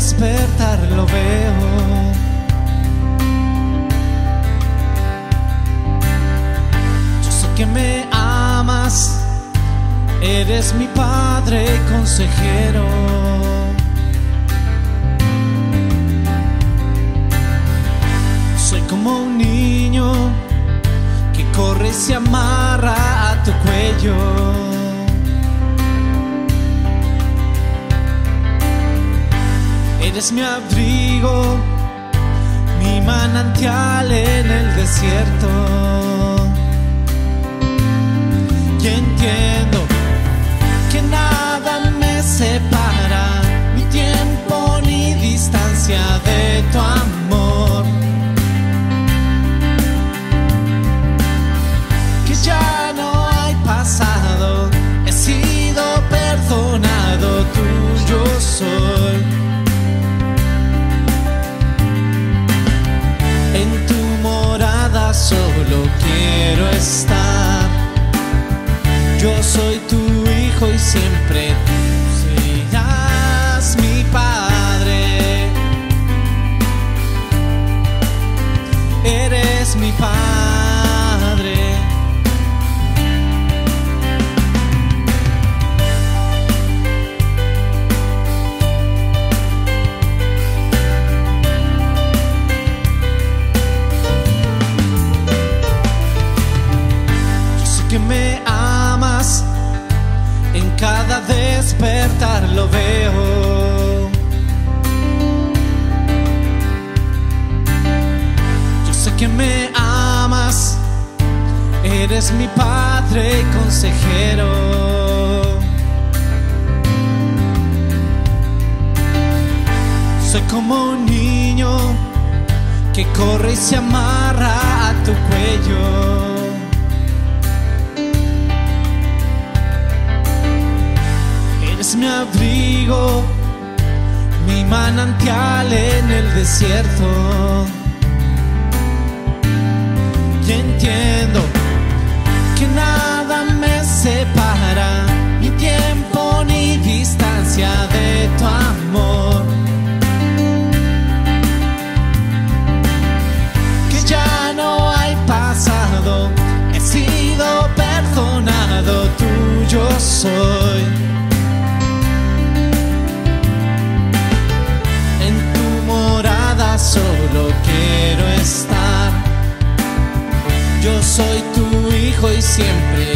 despertar lo veo. Yo sé que me amas, eres mi Padre y consejero. Soy como un niño que corre y se amarra a tu cuello. Eres mi abrigo, mi manantial en el desierto. Y entiendo que nada me separa, ni tiempo ni distancia de tu amor. Que ya no hay pasado, he sido perdonado, tuyo soy. En tu morada solo quiero estar. Yo soy tu hijo y siempre tú serás mi Padre. Eres mi Padre. Yo sé que me amas, en cada despertar lo veo. Yo sé que me amas, eres mi Padre y consejero. Soy como un niño que corre y se amarra a tu cuello. Eres mi abrigo, mi manantial en el desierto. Y entiendo que nada me separa, ni tiempo ni distancia de tu amor. Que ya no hay pasado, he sido perdonado, tuyo soy. Solo quiero estar. Yo soy tu hijo y siempre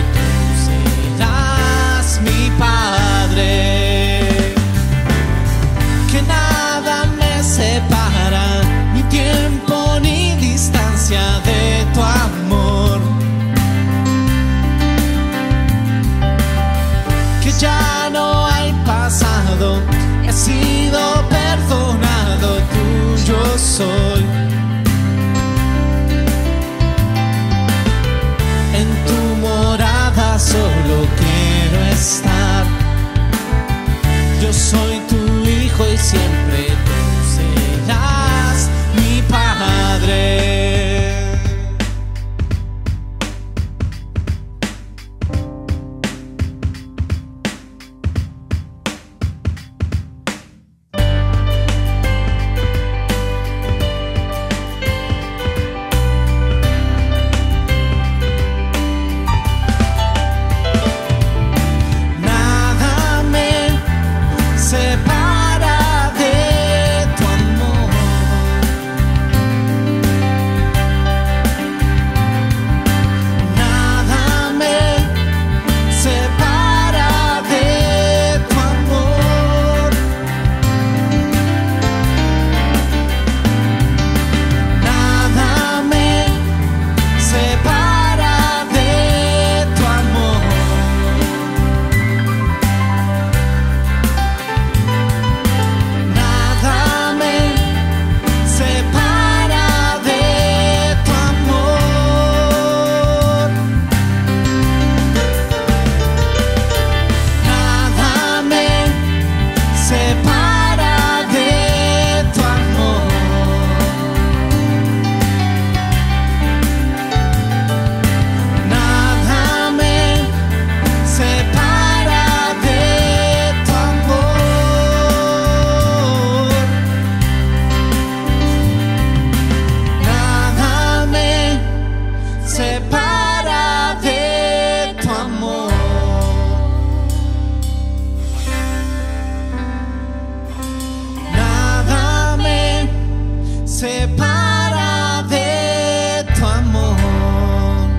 separa de tu amor.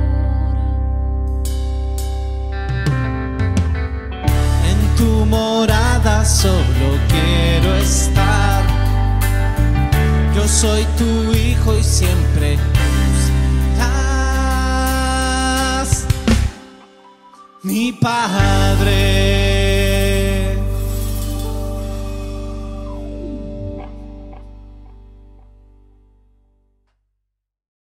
En tu morada solo quiero estar. Yo soy tu hijo y siempre serás mi Padre.